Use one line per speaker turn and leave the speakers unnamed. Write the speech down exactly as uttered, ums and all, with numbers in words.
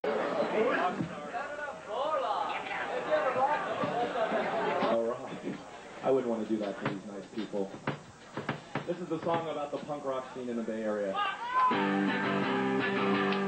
All right. I wouldn't want to do that to these nice people. This is the song about the punk rock scene in the Bay Area.